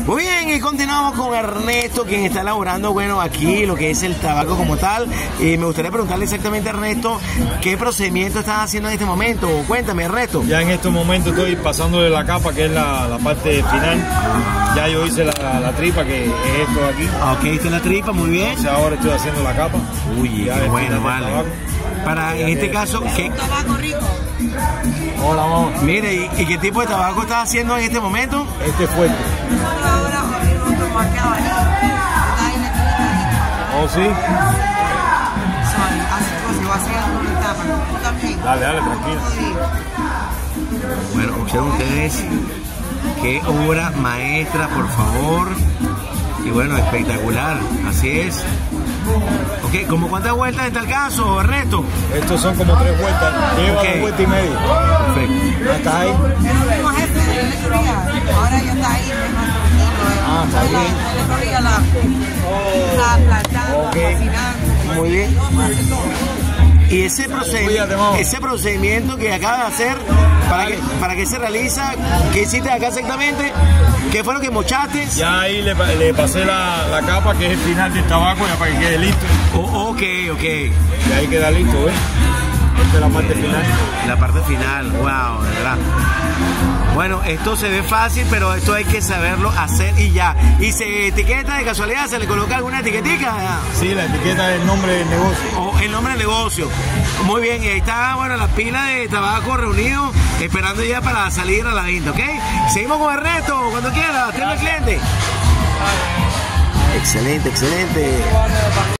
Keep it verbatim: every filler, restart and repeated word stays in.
Muy bien, y continuamos con Ernesto, quien está elaborando, bueno, aquí lo que es el tabaco como tal. Y me gustaría preguntarle exactamente, Ernesto, ¿qué procedimiento estás haciendo en este momento? Cuéntame, Ernesto. Ya en estos momentos estoy pasándole la capa, que es la, la parte final. Ya yo hice la, la tripa, que es esto de aquí. Ah, ok, esta es la tripa, muy bien. Entonces ahora estoy haciendo la capa. Uy, ya qué bueno, vale. Para, en este caso, ¿qué? Tabaco rico. Hola, vamos. Mire, ¿y, ¿y qué tipo de tabaco estás haciendo en este momento? Este es fuerte. Nosotros ahora abrimos otro marcado ahí. Está ahí en la esquinita. ¿Oh, sí? Sorry, así como va a ser una etapa. Tú también. Dale, dale, tranquilo. Bueno, observen ustedes qué obra maestra, por favor. Y bueno, espectacular, así es. Ok, ¿como cuántas vueltas en tal caso, Ernesto? Estos son como tres vueltas. Lleva Ok. dos vueltas y media. Perfecto. Ya está ahí. Era el mismo jefe de la electoría. Ahora ya está ahí. Ah, está bien. La electoría la está plantando, Ok. cocinando. Muy bien. Y ese procedimiento, Cuídate, mamá. ese procedimiento que acabas de hacer, ¿para qué, para qué se realiza? ¿Qué hiciste acá exactamente? ¿Qué fue lo que mochaste? Ya ahí le, le pasé la, la capa, que es el final del tabaco, ya para que quede listo. Oh, ok, ok. Y ahí queda listo, ¿ves? Esta es la parte final. La parte final, wow, de verdad. Bueno, esto se ve fácil, pero esto hay que saberlo hacer y ya. ¿Y se etiqueta de casualidad? ¿Se le coloca alguna etiquetica? Sí, la etiqueta es el nombre del negocio. O el nombre del negocio. Muy bien, y ahí está, bueno, la pila de tabaco reunido, esperando ya para salir a la venta, ¿ok? Seguimos con Ernesto, cuando quiera, tengo el cliente. Excelente, excelente.